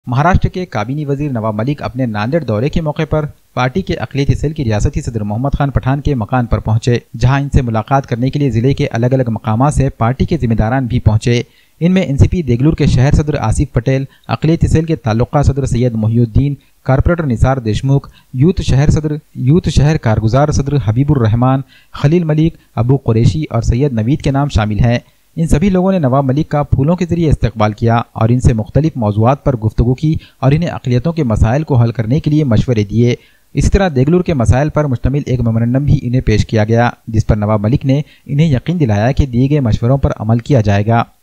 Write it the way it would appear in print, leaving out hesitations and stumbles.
महाराष्ट्र के काबीनी वजीर नवाब मलिक अपने नांदेड़ दौरे के मौके पर पार्टी के अक़लियती सेल की रियासती सदर मोहम्मद खान पठान के मकान पर पहुंचे, जहां इनसे मुलाकात करने के लिए जिले के अलग अलग मकामात से पार्टी के जिम्मेदारान भी पहुंचे। इनमें एनसीपी देगलूर के शहर सदर आसिफ पटेल, अक़लियती सेल के ताल्लुका सदर सैयद मोहिउद्दीन, कारपोरेटर निसार देशमुख, यूथ शहर कारगुजार सदर हबीबुर रहमान, खलील मलिक, अबू कुरैशी और सैयद नवीद के नाम शामिल हैं। इन सभी लोगों ने नवाब मलिक का फूलों के जरिए इस्तकबाल किया और इनसे मुख्तलिफ मौज़ूआत पर गुफ्तगू की और इन्हें अक़लियतों के मसाइल को हल करने के लिए मशवरे दिए। इसी तरह देगलूर के मसाइल पर मुश्तमिल एक मेमोरेंडम भी इन्हें पेश किया गया, जिस पर नवाब मलिक ने इन्हें यकीन दिलाया कि दिए गए मशवरों पर अमल किया जाएगा।